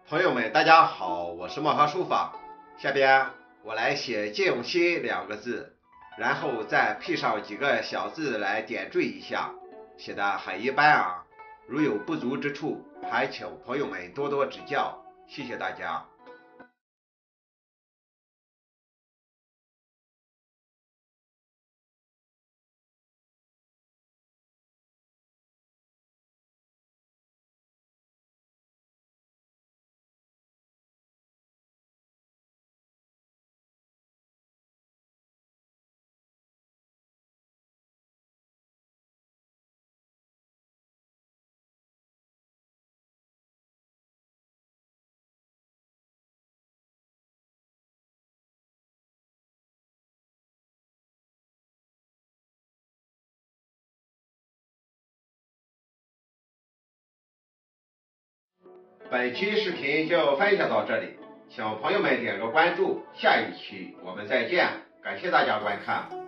朋友们，大家好，我是墨盒书法。下边我来写借用心两个字，然后再配上几个小字来点缀一下，写的很一般啊。如有不足之处，还请朋友们多多指教，谢谢大家。本期视频就分享到这里，请朋友们点个关注，下一期我们再见，感谢大家观看。